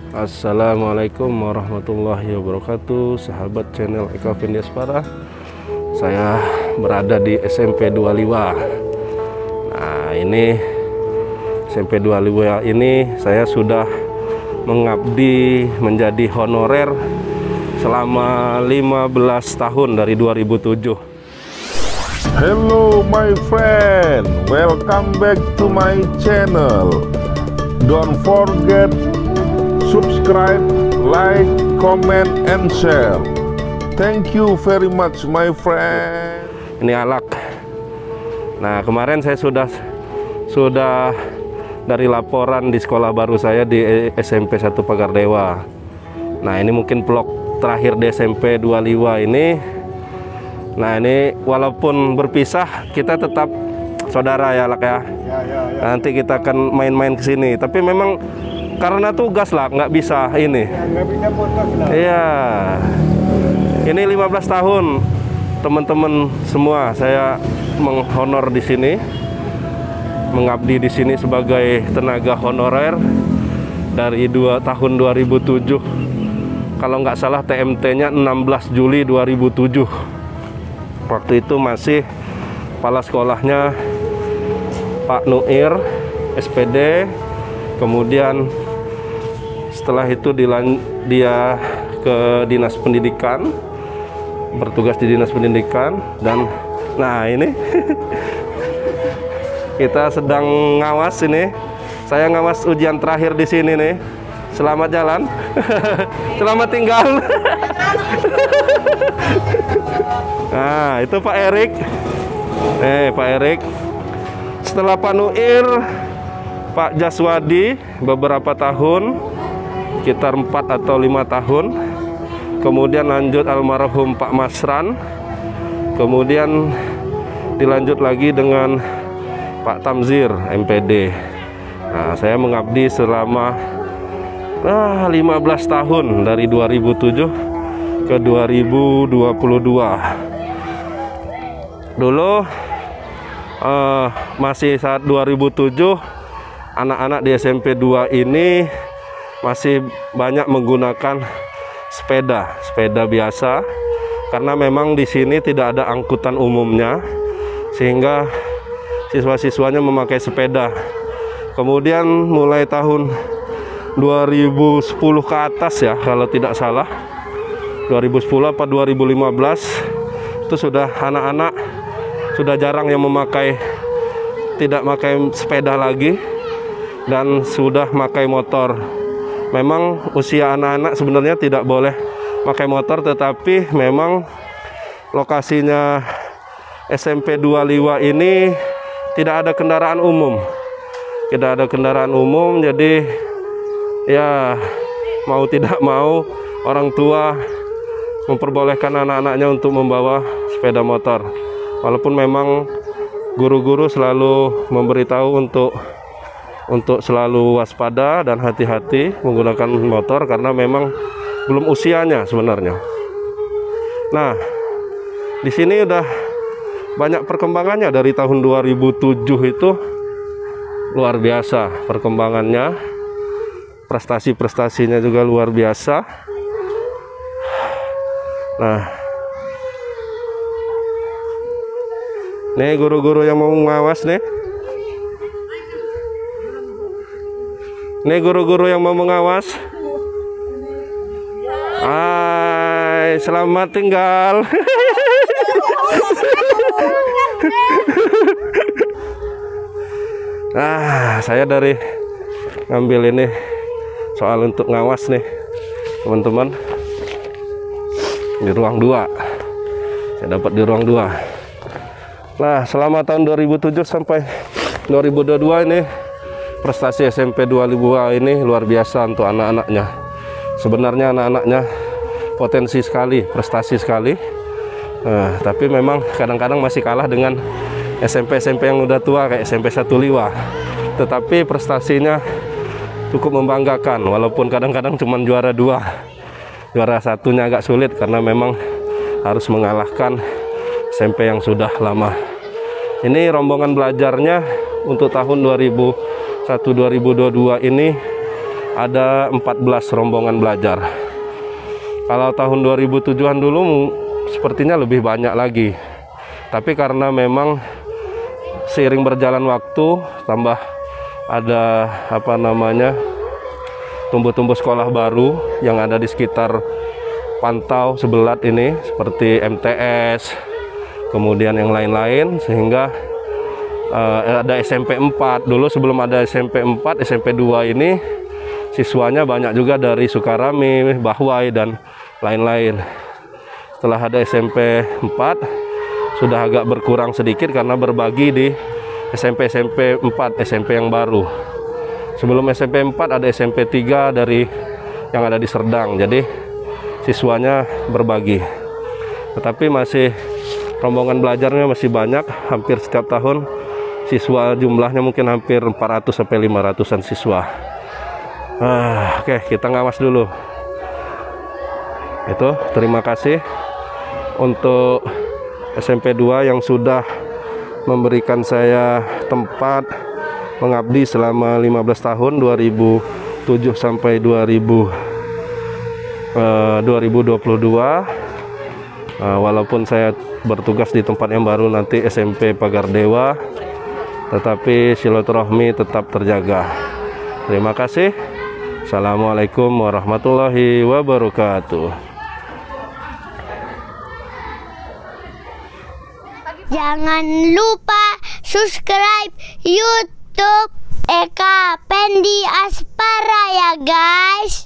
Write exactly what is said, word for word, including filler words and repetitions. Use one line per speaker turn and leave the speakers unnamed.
Assalamualaikum warahmatullahi wabarakatuh, sahabat channel Eka Vindiaspara. Saya berada di S M P dua Liwa. Nah, ini S M P dua Liwa ini saya sudah mengabdi menjadi honorer selama lima belas tahun dari dua ribu tujuh.
Hello my friend, welcome back to my channel. Don't forget subscribe, like, comment, and share. Thank you very much my friend.
Ini alak. Nah, kemarin saya sudah sudah dari laporan di sekolah baru saya di S M P satu Pagardewa. Nah, ini mungkin vlog terakhir di S M P dua Liwa ini. Nah, ini walaupun berpisah kita tetap saudara ya, Lak ya. Ya, ya, ya. Nanti kita akan main-main ke sini. Tapi memang karena tugas lah, nggak bisa ini. Ya, nggak bisa fotos lah. Iya. Ini lima belas tahun teman-teman semua saya menghonor di sini, mengabdi di sini sebagai tenaga honorer dari dua tahun dua ribu tujuh. Kalau nggak salah T M T-nya enam belas Juli dua ribu tujuh. Waktu itu masih kepala sekolahnya Pak Nuir S P D. Kemudian setelah itu dilan dia ke Dinas Pendidikan, bertugas di Dinas Pendidikan. Dan nah ini kita sedang ngawas ini. Saya ngawas ujian terakhir di sini nih. Selamat jalan. Selamat tinggal. Nah, itu Pak Erik. Eh, Pak Erik. Setelah Pak Nuir, Pak Jaswadi beberapa tahun, sekitar empat atau lima tahun. Kemudian lanjut almarhum Pak Masran. Kemudian dilanjut lagi dengan Pak Tamzir M P D. Nah, saya mengabdi selama ah, lima belas tahun dari dua ribu tujuh ke dua ribu dua puluh dua. Dulu uh, masih saat dua ribu tujuh, anak-anak di S M P dua ini masih banyak menggunakan sepeda, sepeda biasa, karena memang di sini tidak ada angkutan umumnya, sehingga siswa-siswanya memakai sepeda. Kemudian mulai tahun dua ribu sepuluh ke atas ya, kalau tidak salah, dua ribu sepuluh apa dua ribu lima belas, itu sudah anak-anak sudah jarang yang memakai, tidak pakai sepeda lagi, dan sudah pakai motor. Memang usia anak-anak sebenarnya tidak boleh pakai motor, tetapi memang lokasinya S M P dua Liwa ini tidak ada kendaraan umum. Tidak ada kendaraan umum, jadi ya mau tidak mau orang tua memperbolehkan anak-anaknya untuk membawa sepeda motor. Walaupun memang guru-guru selalu memberitahu untuk untuk selalu waspada dan hati-hati menggunakan motor, karena memang belum usianya sebenarnya. Nah, di sini udah banyak perkembangannya dari tahun dua ribu tujuh, itu luar biasa perkembangannya. Prestasi-prestasinya juga luar biasa. Nah, nih guru-guru yang mau mengawas nih. Nih guru-guru yang mau mengawas. Hai, selamat tinggal. Nah, saya dari ngambil ini soal untuk ngawas nih, teman-teman. Di ruang dua. Saya dapat di ruang dua. Nah, selama tahun dua ribu tujuh sampai dua ribu dua puluh dua ini prestasi S M P dua Liwa ini luar biasa untuk anak-anaknya. Sebenarnya anak-anaknya potensi sekali, prestasi sekali. Nah, tapi memang kadang-kadang masih kalah dengan S M P S M P yang udah tua kayak S M P satu Liwa. Tetapi prestasinya cukup membanggakan, walaupun kadang-kadang cuma juara dua. Juara satunya agak sulit karena memang harus mengalahkan S M P yang sudah lama. Ini rombongan belajarnya untuk tahun dua ribu satu dua ribu dua puluh dua ini ada empat belas rombongan belajar. Kalau tahun dua ribu tujuh-an dulu sepertinya lebih banyak lagi. Tapi karena memang seiring berjalan waktu, tambah ada apa namanya tumbuh-tumbuh sekolah baru yang ada di sekitar Pantau Sebelat ini, seperti M T S, kemudian yang lain-lain, sehingga uh, ada S M P empat. Dulu sebelum ada S M P empat, S M P dua ini siswanya banyak juga dari Sukarami, Bahwai, dan lain-lain. Setelah ada S M P empat, sudah agak berkurang sedikit karena berbagi di S M P S M P empat, S M P yang baru. Sebelum S M P empat ada S M P tiga dari yang ada di Serdang, jadi siswanya berbagi. Tetapi masih rombongan belajarnya masih banyak, hampir setiap tahun siswa jumlahnya mungkin hampir empat ratus sampai lima ratusan siswa. Ah, oke, kita ngawas dulu. Itu, terima kasih untuk S M P dua yang sudah memberikan saya tempat mengabdi selama lima belas tahun, dua ribu tujuh sampai dua ribu, uh, dua ribu dua puluh dua. Uh, walaupun saya bertugas di tempat yang baru nanti S M P Pagar Dewa, tetapi silaturahmi tetap terjaga. Terima kasih. Assalamualaikum warahmatullahi wabarakatuh.
Jangan lupa subscribe YouTube Eka Pendi Aspara ya guys.